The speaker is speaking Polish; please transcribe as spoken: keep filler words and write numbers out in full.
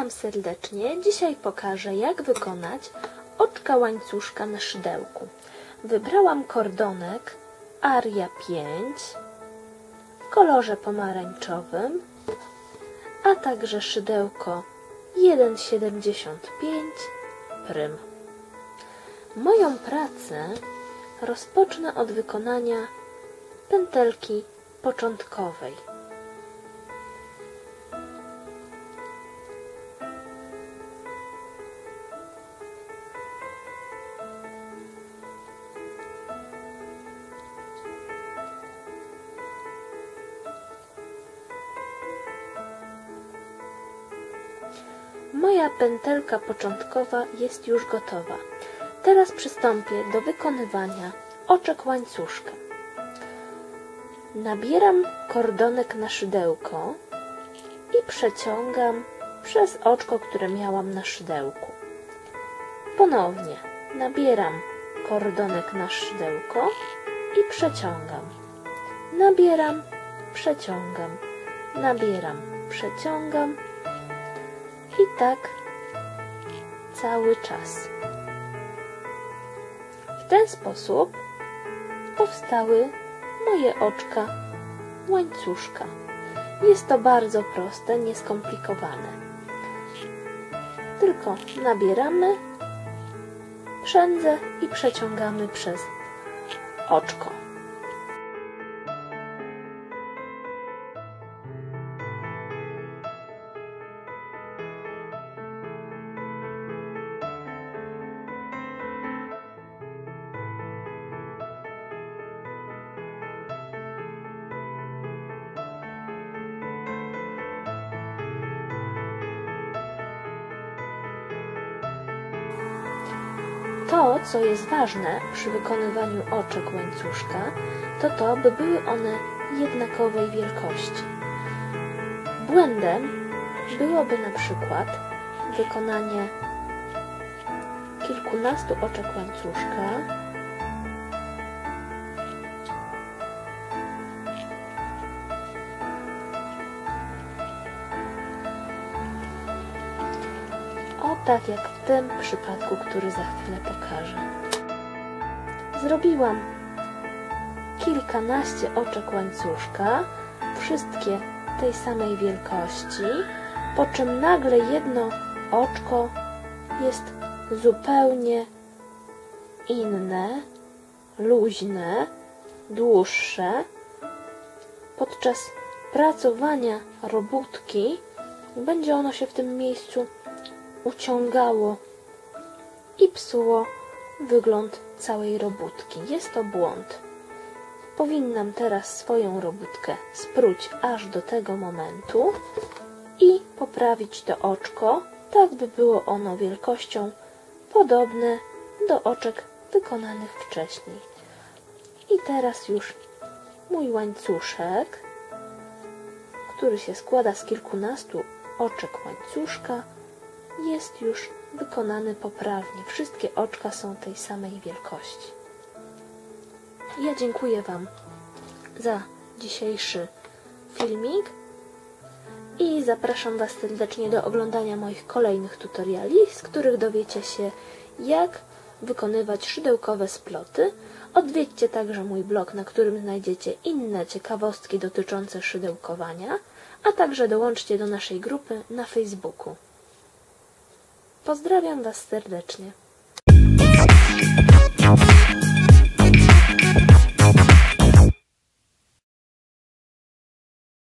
Witam serdecznie. Dzisiaj pokażę, jak wykonać oczka łańcuszka na szydełku. Wybrałam kordonek Aria pięć w kolorze pomarańczowym, a także szydełko jeden siedemdziesiąt pięć prym. Moją pracę rozpocznę od wykonania pętelki początkowej. Moja pętelka początkowa jest już gotowa. Teraz przystąpię do wykonywania oczek łańcuszka. Nabieram kordonek na szydełko i przeciągam przez oczko, które miałam na szydełku. Ponownie nabieram kordonek na szydełko i przeciągam. Nabieram, przeciągam, nabieram, przeciągam. I tak cały czas. W ten sposób powstały moje oczka łańcuszka. Jest to bardzo proste, nieskomplikowane. Tylko nabieramy, przędzę i przeciągamy przez oczko. To, co jest ważne przy wykonywaniu oczek łańcuszka, to to, by były one jednakowej wielkości. Błędem byłoby na przykład wykonanie kilkunastu oczek łańcuszka o tak jak w tym przypadku, który za chwilę pokażę. Zrobiłam kilkanaście oczek łańcuszka, wszystkie tej samej wielkości, po czym nagle jedno oczko jest zupełnie inne, luźne, dłuższe. Podczas pracowania robótki będzie ono się w tym miejscu uciągało i psuło wygląd całej robótki. Jest to błąd. Powinnam teraz swoją robótkę spróć aż do tego momentu i poprawić to oczko, tak by było ono wielkością podobne do oczek wykonanych wcześniej. I teraz już mój łańcuszek, który się składa z kilkunastu oczek łańcuszka, jest już wykonany poprawnie. Wszystkie oczka są tej samej wielkości. Ja dziękuję Wam za dzisiejszy filmik i zapraszam Was serdecznie do oglądania moich kolejnych tutoriali, z których dowiecie się, jak wykonywać szydełkowe sploty. Odwiedźcie także mój blog, na którym znajdziecie inne ciekawostki dotyczące szydełkowania, a także dołączcie do naszej grupy na Facebooku. Pozdrawiam Was serdecznie.